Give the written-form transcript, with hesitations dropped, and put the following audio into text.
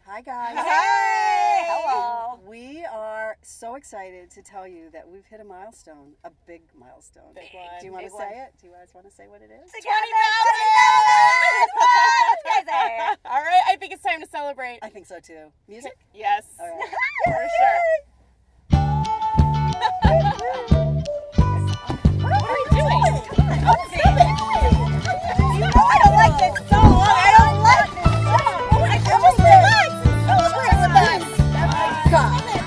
Hi guys. Hey! Hello. We are so excited to tell you that we've hit a milestone, a big milestone. Big one. Do you want to say it? Do you guys want to say what it is? 20,000! All right, I think it's time to celebrate. I think so too. Music? Yes. All right. For sure. What are you doing? You know I don't like this song. I don't like this song. I almost celebrate with us. Oh my God.